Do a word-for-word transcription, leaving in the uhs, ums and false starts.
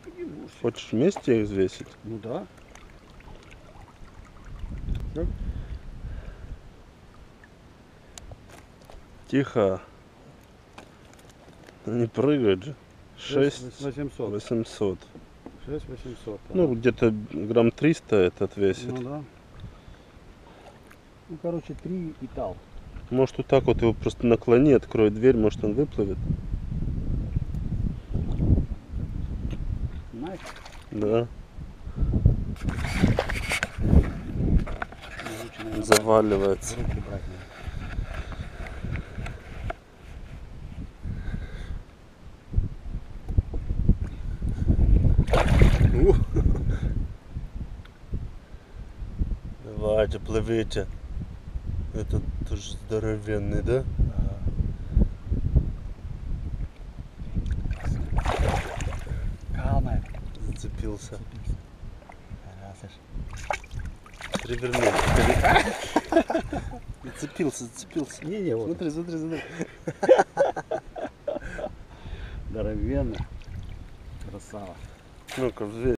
Хочешь вместе их взвесить? Ну да. Все. Тихо. Не прыгает же. шесть шесть восемьсот. восемьсот. шесть восемьсот. Ну, где-то грамм триста этот весит. Ну да. Ну, короче, три и тал. Может, вот так вот его просто наклони, открой дверь, может, он выплывет. Знаешь? Да. Лучше, наверное, Заваливается. в руки брать надо. Давайте, плывите. Этот тоже здоровенный, да? Калмай. Зацепился. Раз, Переверни. Зацепился, зацепился. Не-не, вот. Смотри, смотри, смотри. Здоровенно. Красава. Ну-ка, взвесь.